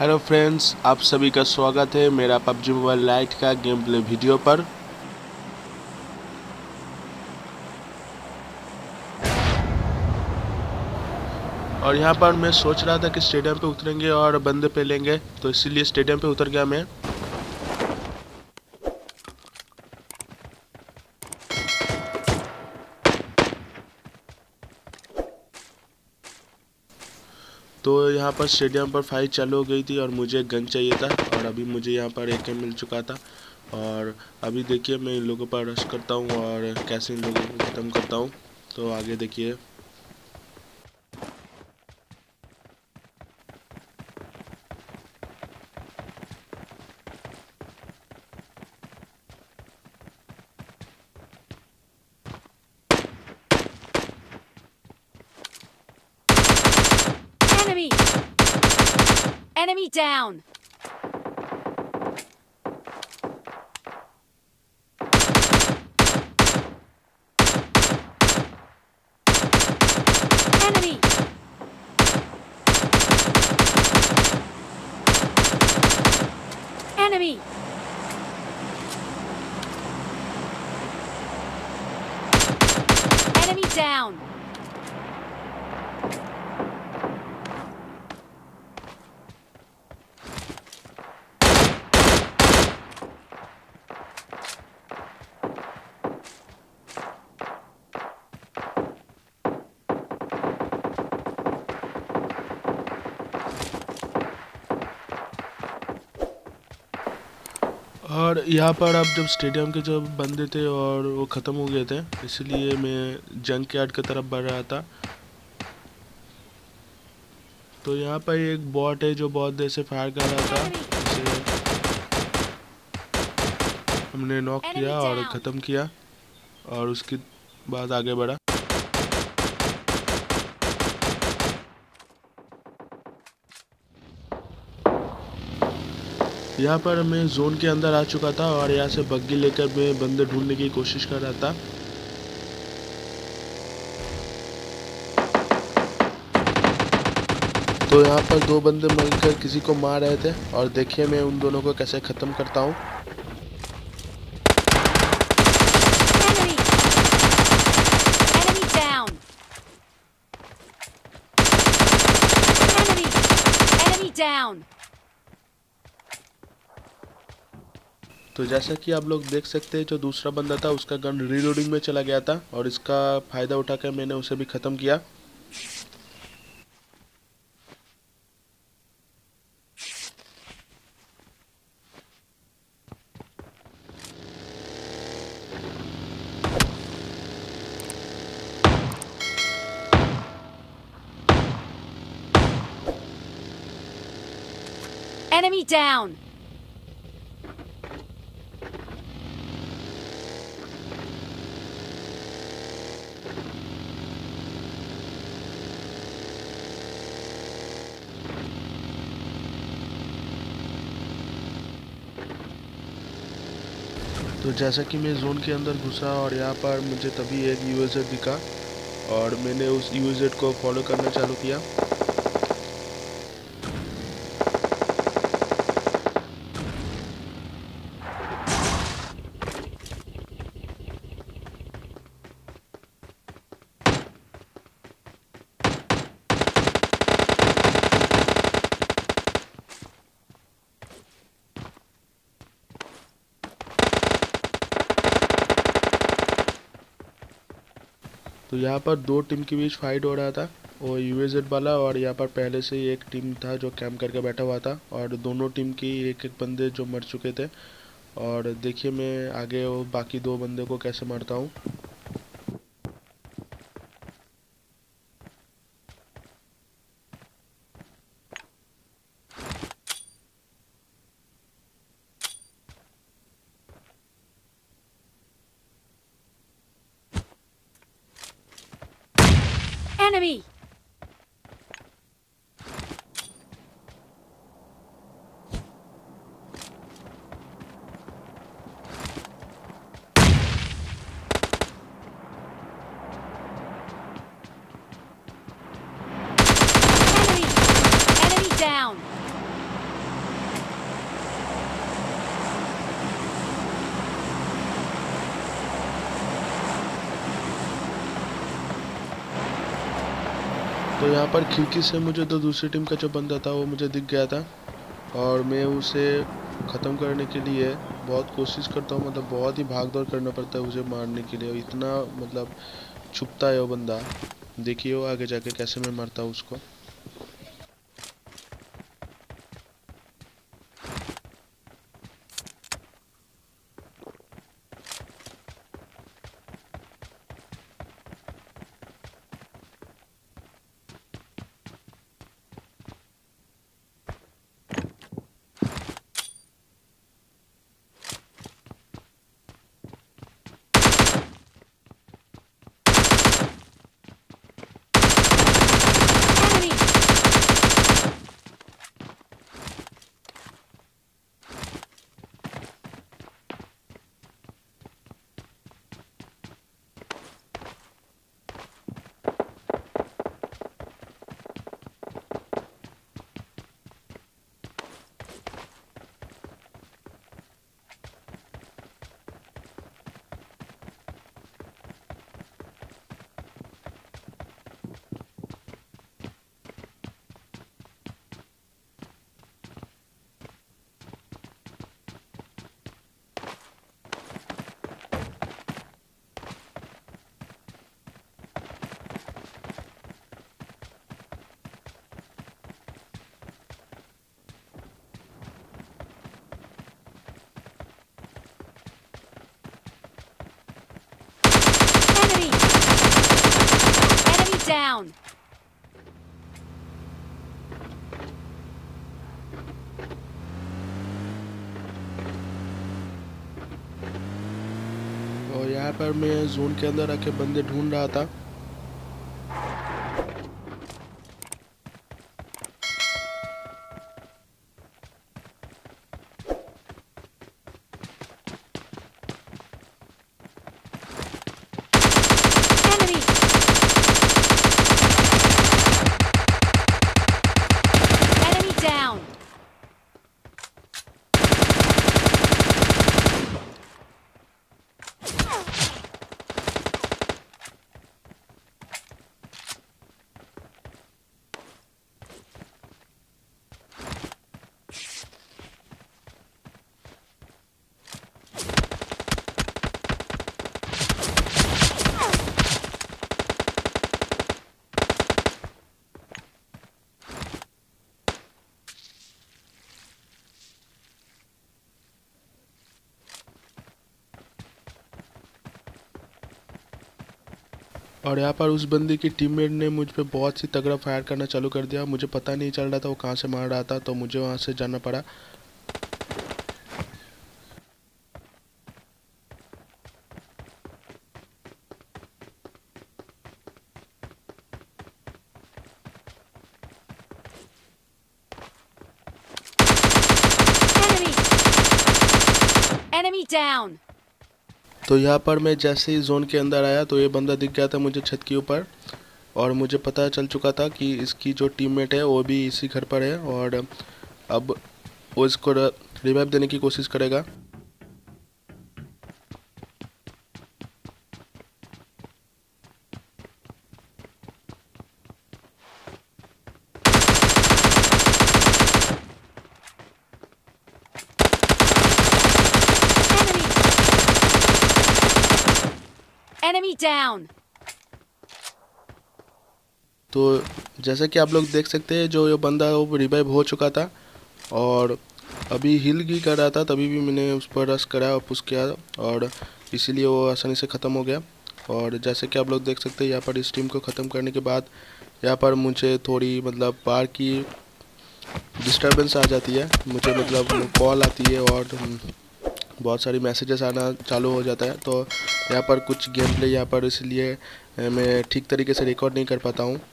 Hello friends, आप सभी का स्वागत है मेरा पबजी मोबाइल लाइट का गेम प्ले वीडियो पर। और यहाँ पर मैं सोच रहा था कि स्टेडियम पे उतरेंगे और बंदे पे लेंगे, तो इसीलिए स्टेडियम पे उतर गया मैं। तो यहाँ पर स्टेडियम पर फाइट चालू हो गई थी और मुझे एक गन चाहिए था और अभी मुझे यहाँ पर एक मिल चुका था। और अभी देखिए मैं इन लोगों पर रश करता हूँ और कैसे इन लोगों को ख़त्म करता हूँ, तो आगे देखिए। Enemy! Enemy down! Enemy! Enemy! Enemy down! और यहाँ पर अब जब स्टेडियम के जो बंदे थे और वो ख़त्म हो गए थे, इसलिए मैं जंक यार्ड की तरफ बढ़ रहा था। तो यहाँ पर एक बॉट है जो बहुत देर से फायर कर रहा था, जिसे हमने नॉक किया और ख़त्म किया और उसके बाद आगे बढ़ा। यहाँ पर मैं जोन के अंदर आ चुका था और यहाँ से बग्गी लेकर मैं बंदे ढूंढने की कोशिश कर रहा था। तो यहाँ पर दो बंदे मिलकर किसी को मार रहे थे और देखिए मैं उन दोनों को कैसे ख़त्म करता हूँ। Enemy! Enemy down! Enemy! Enemy down! तो जैसा कि आप लोग देख सकते हैं, जो दूसरा बंदा था उसका गन रीलोडिंग में चला गया था और इसका फ़ायदा उठाकर मैंने उसे भी ख़त्म किया। Enemy down! तो जैसा कि मैं जोन के अंदर घुसा और यहाँ पर मुझे तभी एक यूएसएड दिखा और मैंने उस यूएसएड को फॉलो करना चालू किया। तो यहाँ पर दो टीम के बीच फाइट हो रहा था, वो यूएसएड वाला और यहाँ पर पहले से ही एक टीम था जो कैंप करके बैठा हुआ था और दोनों टीम की एक एक बंदे जो मर चुके थे। और देखिए मैं आगे वो बाकी दो बंदे को कैसे मारता हूँ। Enemy! यहाँ पर खिड़की से मुझे तो दूसरी टीम का जो बंदा था वो मुझे दिख गया था, और मैं उसे ख़त्म करने के लिए बहुत कोशिश करता हूँ। मतलब बहुत ही भाग दौड़ करना पड़ता है उसे मारने के लिए, इतना मतलब छुपता है वो बंदा। देखिए वो आगे जाके कैसे मैं मारता हूँ उसको। Enemy! Enemy! Enemy down! और यहाँ पर मैं जोन के अंदर आके बंदे ढूंढ रहा था। Enemy! Enemy down! और यहाँ पर उस बंदे की टीममेट ने मुझ पे बहुत सी तगड़ा फायर करना चालू कर दिया। मुझे पता नहीं चल रहा था वो कहाँ से मार रहा था, तो मुझे वहाँ से जाना पड़ा। Enemy! Enemy down! तो यहाँ पर मैं जैसे ही जोन के अंदर आया तो ये बंदा दिख गया था मुझे छत के ऊपर, और मुझे पता चल चुका था कि इसकी जो टीममेट है वो भी इसी घर पर है, और अब वो इसको रिवाइव देने की कोशिश करेगा। Enemy down! तो जैसा कि आप लोग देख सकते हैं, जो ये बंदा है वो रिवाइव हो चुका था, और अभी हिल भी कर रहा था, तभी भी मैंने उस पर रश करा और पुश किया, और इसीलिए वो आसानी से ख़त्म हो गया। और जैसे कि आप लोग देख सकते हैं, यहाँ पर इस टीम को ख़त्म करने के बाद यहाँ पर मुझे थोड़ी मतलब बाहर की डिस्टरबेंस आ जाती है। मुझे मतलब कॉल आती है और बहुत सारी मैसेजेस आना चालू हो जाता है। तो यहाँ पर कुछ गेम प्ले यहाँ पर इसलिए मैं ठीक तरीके से रिकॉर्ड नहीं कर पाता हूँ।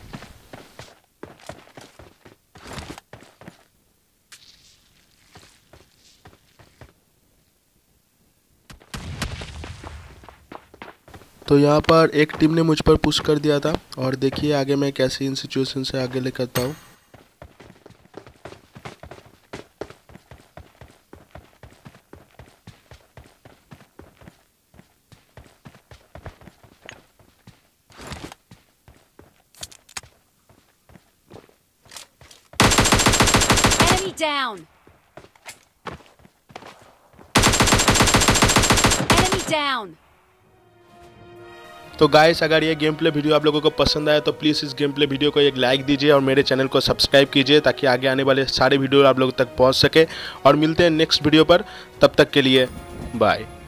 तो यहाँ पर एक टीम ने मुझ पर पुश कर दिया था, और देखिए आगे मैं कैसे इन सिचुएशन से आगे ले करता हूँ। Enemy down. Enemy down. तो गाइस, अगर ये गेम प्ले वीडियो आप लोगों को पसंद आया तो प्लीज़ इस गेम प्ले वीडियो को एक लाइक दीजिए और मेरे चैनल को सब्सक्राइब कीजिए ताकि आगे आने वाले सारे वीडियो आप लोगों तक पहुंच सके। और मिलते हैं नेक्स्ट वीडियो पर, तब तक के लिए बाय।